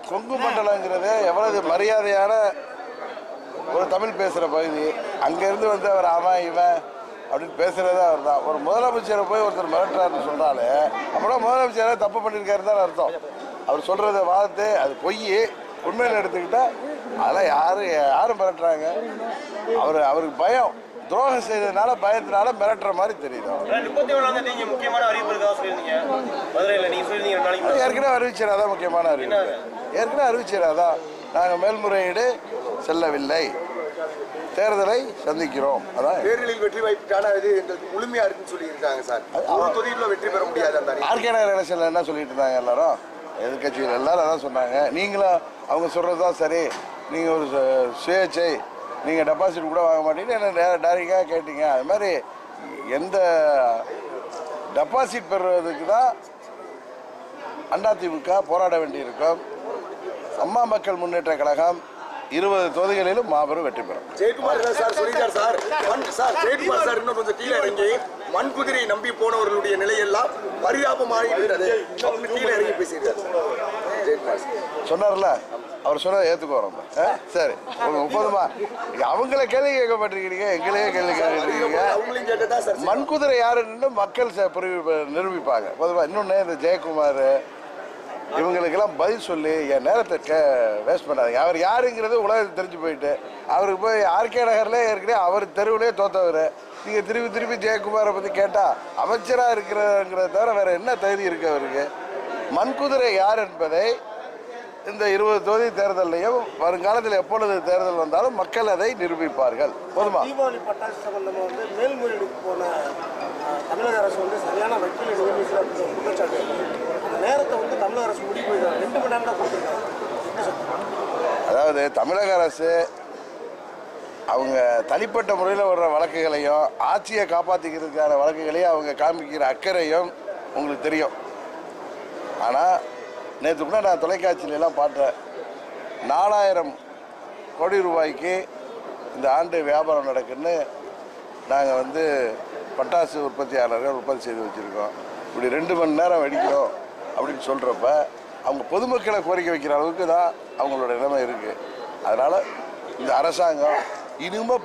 கொங்கு மண்டலங்கிறது எவ்வளவு மரியாதையான ஒரு தமிழ் பேசுகிற பகுதி. அங்கேருந்து வந்து அவர் அவன் இவன் அப்படின்னு பேசுகிறதே அவர் தான். ஒரு முதலமைச்சரை போய் ஒருத்தர் மிரட்டுறாருன்னு சொன்னாலே அப்புறம் முதலமைச்சரை தப்பு பண்ணியிருக்காரு தான் அர்த்தம். அவர் சொல்கிறத வார்த்தை அது பொய். உண்மையில் எடுத்துக்கிட்டால் அதெல்லாம் யாரும் மிரட்டுறாங்க. அவருக்கு பயம், துரோகம் செய்ததுனால பயத்தினால மிரட்டுற மாதிரி தெரியுது. ஏற்கனவே அறிவிச்சிடாதான் முக்கியமான அறிவிப்பு. ஏற்கனவே அறிவிச்சிடாதான் நாங்கள் மேல்முறையீடு செல்லவில்லை, தேர்தலை சந்திக்கிறோம். அதான் தேர்தலில் வெற்றி வாய்ப்புக்கான இது எங்களுக்கு முழுமையா இருக்குன்னு சொல்லியிருக்காங்க சார். ஒரு தொகுதியில் வெற்றி பெற முடியாது. அந்த ஆர்கே நகர் எலெக்ஷன்ல என்ன சொல்லிட்டு இருந்தாங்க எல்லாரும், எதிர்கட்சிகள் எல்லாரும் அதான் சொன்னாங்க. நீங்களும் அவங்க சொல்கிறது தான் சரி, நீங்கள் ஒரு சுயேட்சை, நீங்கள் டெபாசிட் கூட வாங்க மாட்டீங்கன்னு என்ன டைரெக்டாக கேட்டீங்க. அது மாதிரி எந்த டெபாசிட் பெறுவதுக்கு தான் அதிமுக போராட வேண்டியிருக்கும். அம்மா மக்கள் முன்னேற்ற கழகம் 20 தொகுதிகளிலும் மாபெரும் வெற்றி பெறும். ஜெயக்குமார் சார் சொல்லிட்டார் சார். ஜெயக்குமார் சார் இன்னும் கொஞ்சம் கீழே இறங்கி மண்குதிரை நம்பி போனவர்களுடைய நிலையெல்லாம் பரிதாபமாகிவிட்டது அப்படின்னு கீழே இறங்கி பேசியிருக்காரு சொன்னார்ல. அவர் சொன்னதை ஏற்றுக்குவோம். சரி, 30மா அவங்கள கேள்வி கேட்க மாட்டேங்கிறீங்க, எங்களையே கேள்வி கேட்குறீங்க. மண்குதிரை யாருன்னு மக்கள் நிரூபிப்பாங்க. பொதுவாக இன்னொன்று இந்த ஜெயக்குமார் இவங்களுக்கெல்லாம் பதில் சொல்லி என் நேரத்தை வேஸ்ட் பண்ணாதீங்க. அவர் யாருங்கிறது உலகத்துக்கு தெரிஞ்சு போயிட்டு அவருக்கு போய் ஆர்கே நகரில் ஏற்கனவே அவர் தெருவிலே தோத்தவர். நீங்கள் திருப்பி ஜெயக்குமாரை பற்றி கேட்டால் அமைச்சராக இருக்கிறங்கிறத தவிர வேறு என்ன தகுதி இருக்கு அவருக்கு? மண்குதிரை யார் என்பதை இந்த 20 தொகுதி தேர்தலையும் வருங்காலத்தில் எப்பொழுது தேர்தல் வந்தாலும் மக்கள் அதை நிரூபிப்பார்கள். போதுமா? தீபாவளி பட்டாசு சம்பந்தமாக வந்து மேல்முறையீடுக்கு போன தமிழக அரசு வந்து சரியான வக்கீலை நியமிச்சு குற்றச்சாட்டு. அந்த நேரத்தை வந்து தமிழக அரசு முடிவு போயிருக்காங்க. 2 மணி நேரம் தான் கொடுத்துருக்காங்க. அதாவது தமிழக அரசு அவங்க தனிப்பட்ட முறையில் வர்ற வழக்குகளையும் ஆட்சியை காப்பாற்றிக்கிறதுக்கான வழக்குகளையும் அவங்க காமிக்கிற அக்கறையும் உங்களுக்கு தெரியும். ஆனால் நேற்று கூட நான் தொலைக்காட்சியிலலாம் பார்த்தேன். 4000 கோடி ரூபாய்க்கு இந்த ஆண்டு வியாபாரம் நடக்குன்னு நாங்கள் வந்து பட்டாசு உற்பத்தியாளர்கள் உற்பத்தி செய்து வச்சுருக்கோம். இப்படி 2 மணி நேரம் வெடிக்கிறோம் அப்படின்னு சொல்கிறப்ப அவங்க பொதுமக்களை கோரிக்கை வைக்கிற அளவுக்கு தான் அவங்களோட நிலைமை இருக்குது. அதனால் இந்த அரசாங்கம் இனிமேல்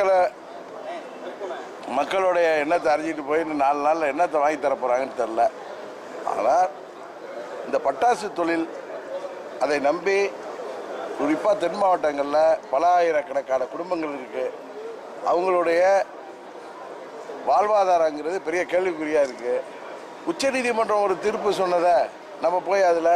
மக்களுடைய எண்ணத்தை அறிஞ்சிட்டு போய் இன்னும் 4 நாளில் எண்ணத்தை வாங்கி தர போகிறாங்கன்னு தெரில. ஆனால் இந்த பட்டாசு தொழில் அதை நம்பி குறிப்பாக தென் மாவட்டங்களில் பல ஆயிரக்கணக்கான குடும்பங்கள் இருக்குது. அவங்களுடைய வாழ்வாதாரங்கிறது பெரிய கேள்விக்குறியாக இருக்குது. உச்சநீதிமன்றம் ஒரு தீர்ப்பு சொன்னதை நம்ம போய் அதில்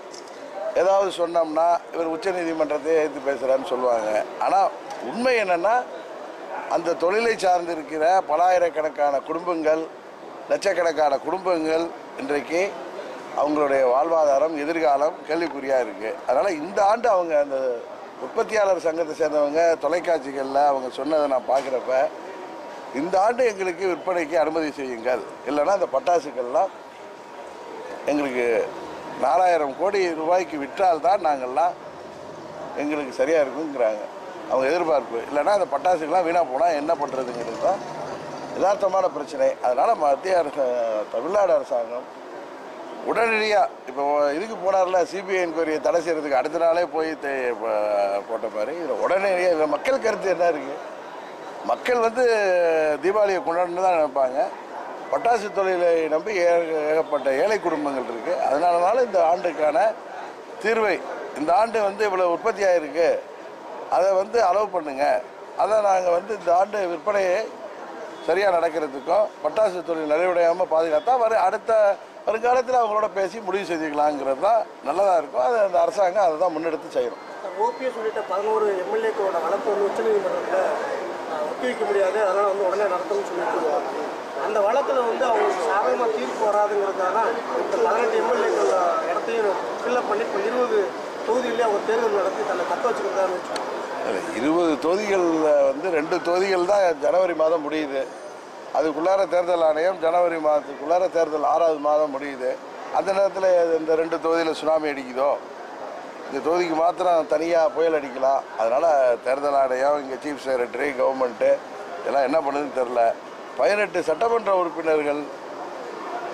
ஏதாவது சொன்னோம்னா இவர் உச்சநீதிமன்றத்தை எதிர்த்து பேசுகிறான்னு சொல்லுவாங்க. ஆனால் உண்மை என்னென்னா அந்த தொழிலை சார்ந்திருக்கிற பல ஆயிரக்கணக்கான குடும்பங்கள், லட்சக்கணக்கான குடும்பங்கள் இன்றைக்கு அவங்களுடைய வாழ்வாதாரம், எதிர்காலம் கேள்விக்குறியாக இருக்குது. அதனால் இந்த ஆண்டு அவங்க அந்த உற்பத்தியாளர் சங்கத்தை சேர்ந்தவங்க தொலைக்காட்சிகளில் அவங்க சொன்னதை நான் பார்க்குறப்ப இந்த ஆண்டு எங்களுக்கு விற்பனைக்கு அனுமதி செய்யுங்கள், இல்லைன்னா அந்த பட்டாசுக்கள்லாம் எங்களுக்கு 4000 கோடி ரூபாய்க்கு விற்றால்தான் நாங்கள்லாம் எங்களுக்கு சரியாக இருக்குங்கிறாங்க அவங்க எதிர்பார்ப்பு. இல்லைன்னா அந்த பட்டாசுக்கெல்லாம் வீணாக போனால் என்ன பண்ணுறதுங்கிறது தான் யதார்த்தமான பிரச்சனை. அதனால் மத்திய தமிழ்நாடு அரசாங்கம் உடனடியாக இப்போ இதுக்கு போனார்ல சிபிஐ என்கொயரியை தடை செய்கிறதுக்கு அடுத்த நாளே போய் போட்ட மாதிரி இதில் உடனடியாக இதில் மக்கள் கருத்து என்ன இருக்குது? மக்கள் வந்து தீபாவளியை கொண்டாடுன்னு தான் நினைப்பாங்க. பட்டாசு தொழிலை நம்பி ஏகப்பட்ட ஏழை குடும்பங்கள் இருக்குது. அதனால இந்த ஆண்டுக்கான தீர்வை இந்த ஆண்டு வந்து இவ்வளோ உற்பத்தி ஆகிருக்கு, அதை வந்து அலோவ் பண்ணுங்க, அதை நாங்கள் வந்து இந்த ஆண்டு விற்பனையை சரியாக நடக்கிறதுக்கும் பட்டாசு தொழில் நிறைவடையாமல் பாதுகாத்தா அடுத்த வருங்காலத்தில் அவங்களோட பேசி முடிவு செஞ்சுக்கலாங்கிறது தான் நல்லதாக இருக்கும். அது அந்த அரசாங்கம் அதை தான் முன்னெடுத்து செய்யணும். ஓபிஎஸ் உள்ளிட்ட 11 எம்எல்ஏக்களோட வழக்கு வந்து உச்சநீதிமன்றத்தில் ஒத்தி வைக்க முடியாது, அதனால் வந்து உடனே நடத்தணும்னு சொல்லிட்டு அந்த வழக்கில் வந்து அவங்களுக்கு சாதகமாக தீர்ப்பு வராதுங்கிறதுனால இந்த 18 எம்எல்ஏக்கள் இடத்தையும் ஃபில்லப் பண்ணி இப்போ 20 தொகுதியிலே அவங்க தேர்தல் நடத்தி தன்னை தக்க வச்சுக்கிறதான்னு வச்சுக்கோங்க. 20 தொகுதிகளில் வந்து 2 தொகுதிகள் தான் ஜனவரி மாதம் முடியுது. அதுக்குள்ளார தேர்தல் ஆணையம் ஜனவரி மாதத்துக்குள்ளார தேர்தல் 6வது மாதம் முடியுது. அந்த நேரத்தில் இந்த 2 தொகுதியில் சுனாமி அடிக்குதோ, இந்த தொகுதிக்கு மாத்திரம் தனியாக புயல் அடிக்கலாம். அதனால் தேர்தல் ஆணையம், இங்கே சீஃப் செக்ரட்டரி, கவர்மெண்ட்டு எல்லாம் என்ன பண்ணுதுன்னு தெரில. 18 சட்டமன்ற உறுப்பினர்கள்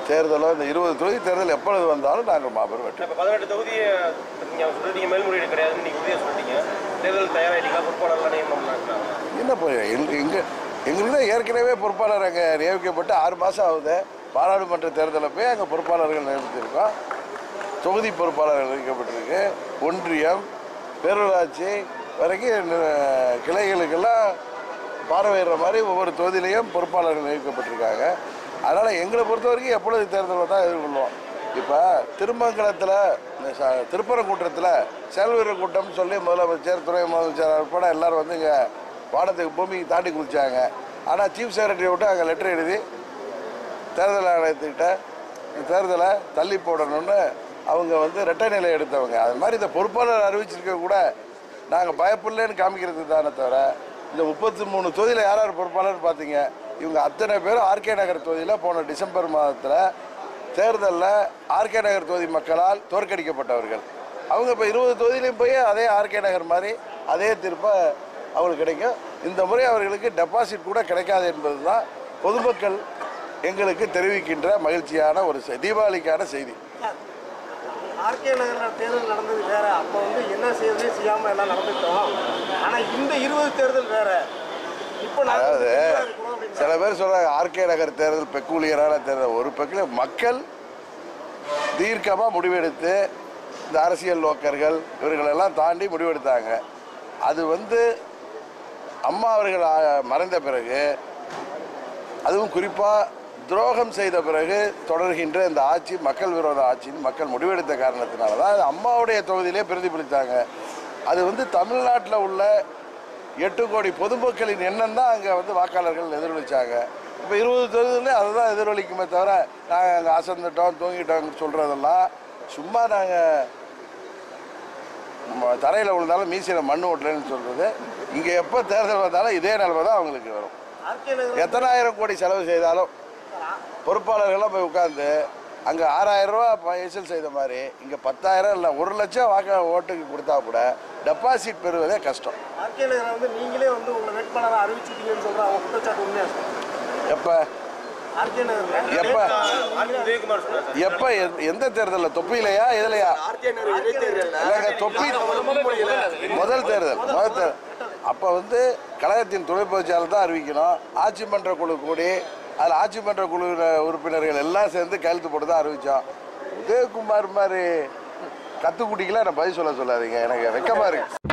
தேர்தலோ இந்த 20 தொகுதி தேர்தல் எப்பொழுது வந்தாலும் நாங்கள் மாபெரும் வெற்றி. இப்போ 18 தொகுதியை நீங்கள் மேல்முறையீடு கிடையாதுன்னு நீங்கள் உறுதியாக சொல்லிட்டீங்க. தேர்தல் தயாராகிட்டீங்களா? பொறுப்பாளர்கள் நியமனம் என்ன போய் எங்களுக்கு தான் ஏற்கனவே பொறுப்பாளர் அங்கே நியமிக்கப்பட்டு 6 மாதம் ஆகுது. பாராளுமன்ற தேர்தலில் போய் அங்கே பொறுப்பாளர்கள் நியமித்திருக்கோம். தொகுதி பொறுப்பாளர்கள் நியமிக்கப்பட்டிருக்கு. ஒன்றியம், பேரூராட்சி வரைக்கும் கிளைகளுக்கெல்லாம் பார்வையிடுற மாதிரி ஒவ்வொரு தொகுதியிலையும் பொறுப்பாளர்கள் நியமிக்கப்பட்டிருக்காங்க. அதனால் எங்களை பொறுத்த வரைக்கும் எப்பொழுது தேர்தலை தான் எதிர்கொள்வோம். இப்போ திருமங்கலத்தில் திருப்பரங்குன்றத்தில் செயல்வீரர் கூட்டம்னு சொல்லி முதலமைச்சர், துணை முதலமைச்சர் உட்பட எல்லோரும் வந்து இங்கே வானத்துக்கு பூமிக்கு தாண்டி குளித்தாங்க. ஆனால் சீஃப் செக்ரட்டரி விட்டு அங்கே லெட்டர் எழுதி தேர்தல் ஆணையத்துக்கிட்ட தேர்தலை தள்ளி போடணும்னு அவங்க வந்து ரெட்டை நிலை எடுத்தவங்க. அது மாதிரி இந்த பொறுப்பாளர் அறிவிச்சிருக்க கூட நாங்கள் பயப்படலன்னு காமிக்கிறது தானே தவிர, இந்த 33 தொகுதியில் யார் யார் பொறுப்பாளர்னு பார்த்தீங்க. இவங்க அத்தனை பேரும் ஆர்கே நகர் தொகுதியில் போன டிசம்பர் மாதத்தில் தேர்தலில் ஆர்கே நகர் தொகுதி மக்களால் தோற்கடிக்கப்பட்டவர்கள். அவங்க இப்போ 20 தொகுதியிலையும் போய் அதே ஆர்கே நகர் மாதிரி அதே திருப்ப அவங்களுக்கு கிடைக்கும். இந்த முறை அவர்களுக்கு டெபாசிட் கூட கிடைக்காது என்பது தான் பொதுமக்கள் எங்களுக்கு தெரிவிக்கின்ற மகிழ்ச்சியான ஒரு தீபாவளிக்கான செய்தி. ஆர்கே நகரில் தேர்தல் நடந்தது வேற. அப்போ வந்து என்ன செய்யறதே செய்யாமல் எல்லாம் நடந்துட்டோம். ஆனால் இந்த 20 தேர்தல் வேற. இப்போ அதாவது சில பேர் சொல்றாங்க ஆர்கே நகர் தேர்தல் பெக்கூலியரான தேர்தல். ஒரு பக்கம் மக்கள் தீர்க்கமாக முடிவெடுத்து இந்த அரசியல் நோக்கர்கள் இவர்களெல்லாம் தாண்டி முடிவெடுத்தாங்க. அது வந்து அம்மா அவர்கள் மறைந்த பிறகு, அதுவும் குறிப்பாக துரோகம் செய்த பிறகு தொடர்கின்ற இந்த ஆட்சி மக்கள் விரோத ஆட்சின்னு மக்கள் முடிவெடுத்த காரணத்தினால தான் அது அம்மாவுடைய தொகுதியிலே பிரதிபலித்தாங்க. அது வந்து தமிழ்நாட்டில் உள்ள 8 கோடி பொதுமக்களின் எண்ணம் தான் அங்கே வந்து வாக்காளர்கள் எதிரொலித்தாங்க. இப்போ 20 தொகுதியிலே அதை தான் எதிரொலிக்குமே தவிர நாங்கள் அங்கே அசந்துட்டோம் தூங்கிட்டோம்னு சொல்கிறதெல்லாம் சும்மா. நாங்கள் தரையில் விழுந்தாலும் மீசியில் மண் ஓட்டலன்னு சொல்கிறது. இங்கே எப்போ தேர்தல் வந்தாலும் இதே நிலைமை தான் அவங்களுக்கு வரும். எத்தனை ஆயிரம் கோடி செலவு செய்தாலும் பொறுப்பாளர்கள்லாம் போய் உட்காந்து அங்கே 6000 ரூபா வசூல் செய்த மாதிரி இங்கே 10,000 இல்லை 1 லட்சம் ஓட்டுக்கு கொடுத்தா கூட டெபாசிட் பெறுவதே கஷ்டம். ஆர்கே நகரை வந்து நீங்களே வந்து உங்களை வேட்பாளராக அறிவிச்சிட்டீங்கன்னு சொல்கிற அவங்க குற்றச்சாட்டு உண்மையா? எப்போ எப்போ எந்த தேர்தலில்? தொப்பிலையா இதுலையா? இல்லைங்க, தொப்பி முதல் தேர்தல். அப்போ வந்து கழகத்தின் துணை பொதுச்செயலாளர் தான் அறிவிக்கணும். ஆட்சி மன்ற குழு கூடி அதில் ஆட்சி மன்ற குழு உறுப்பினர்கள் எல்லாம் சேர்ந்து கையெழுத்து போட்டு தான் அறிவித்தோம். உதயகுமார் மாதிரி கத்துக்குட்டிக்கெல்லாம் நான் பதில் சொல்லாதீங்க, எனக்கு வெக்கமாக இருக்கு.